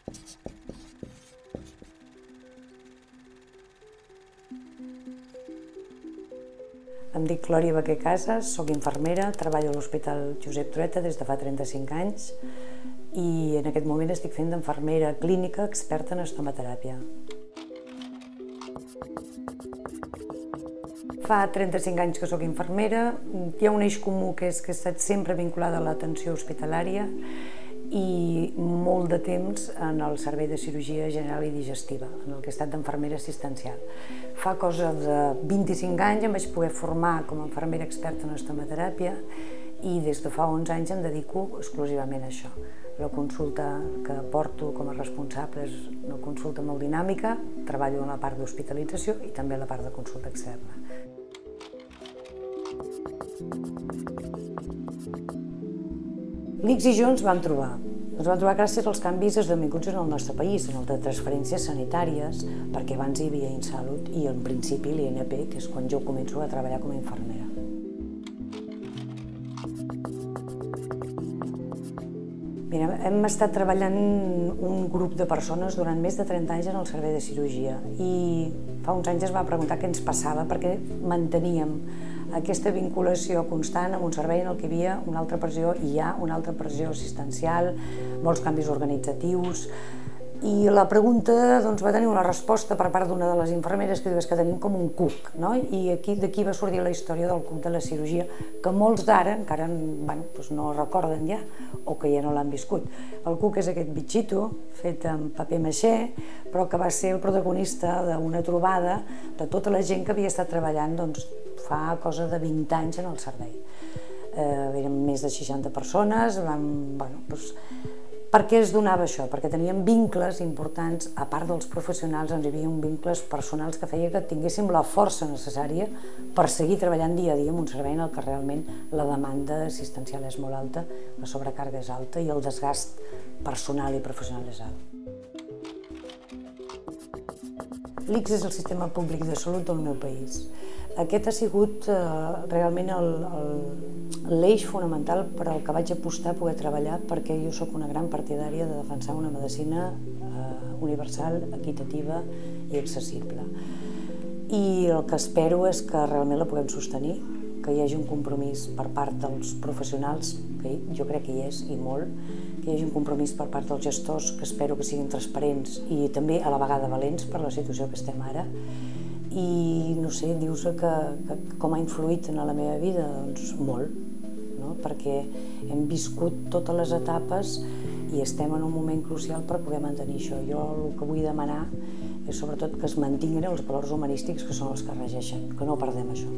Em dic Glòria Baquer Casas, soc infermera, treballo a l'Hospital Josep Trueta des de fa 35 anys i en aquest moment estic fent d'infermera clínica experta en estomateràpia. Fa 35 anys que soc infermera, hi ha un eix comú que és que he estat sempre vinculada a l'atenció hospitalària i molt de temps en el servei de cirurgia general i digestiva, en el que he estat d'infermera assistencial. Fa cosa de 25 anys em vaig poder formar com a infermera experta en estomateràpia i des de fa 11 anys em dedico exclusivament a això. La consulta que porto com a responsable és una consulta molt dinàmica, treballo en la part d'hospitalització i també en la part de consulta externa. L'ICS i jo ens vam trobar. Ens vam trobar gràcies als canvis esdevinguts en el nostre país, en el de transferències sanitàries, perquè abans hi havia InSalut i en principi l'INP, que és quan jo començo a treballar com a infermera. Mira, hem estat treballant un grup de persones durant més de 30 anys en el servei de cirurgia i fa uns anys es va preguntar què ens passava perquè manteníem aquesta vinculació constant amb un servei en el que hi havia una altra pressió i hi ha una altra pressió assistencial, molts canvis organitzatius i la pregunta va tenir una resposta per part d'una de les infermeres que diu que tenim com un cuc, no? I d'aquí va sortir la història del cuc de la cirurgia que molts d'ara encara no recorden ja o que ja no l'han viscut. El cuc és aquest bitxito fet amb paper maixé però que va ser el protagonista d'una trobada de tota la gent que havia estat treballant fa cosa de 20 anys en el servei. Érem més de 60 persones, per què es donava això? Perquè teníem vincles importants, a part dels professionals, ens hi havia vincles personals que feia que tinguéssim la força necessària per seguir treballant dia a dia en un servei en el que realment la demanda assistencial és molt alta, la sobrecàrrega és alta i el desgast personal i professional és alt. L'ICS és el sistema públic de salut del meu país. Aquest ha sigut realment l'eix fonamental per al que vaig apostar a poder treballar perquè jo sóc una gran partidària de defensar una medicina universal, equitativa i accessible. I el que espero és que realment la puguem sostenir, que hi hagi un compromís per part dels professionals, que jo crec que hi és i molt, que hi hagi un compromís per part dels gestors, que espero que siguin transparents i també a la vegada valents per la situació que estem ara. I no sé, dius que com ha influït en la meva vida? Doncs molt, perquè hem viscut totes les etapes i estem en un moment crucial per poder mantenir això. Jo el que vull demanar és sobretot que es mantinguin els valors humanístics que són els que regeixen, que no perdem això.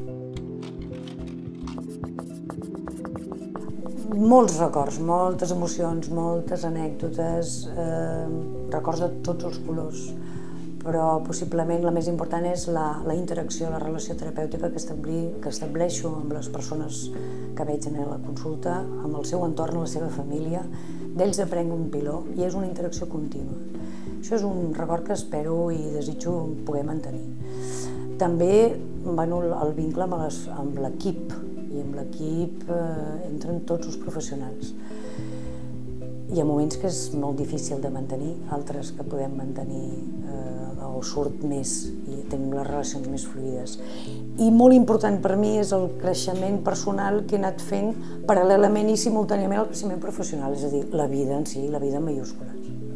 Molts records, moltes emocions, moltes anècdotes, records de tots els colors, però possiblement la més important és la interacció, la relació terapèutica que estableixo amb les persones que veig en la consulta, amb el seu entorn, la seva família. D'ells aprenc un piló i és una interacció contínua. Això és un record que espero i desitjo poder mantenir. També el vincle amb l'equip, i amb l'equip entren tots els professionals. Hi ha moments que és molt difícil de mantenir, altres que podem mantenir o surt més i tenim les relacions més fluides. I molt important per mi és el creixement personal que he anat fent paral·lelament i simultàniament al creixement professional, és a dir, la vida en si, la vida en majúscules.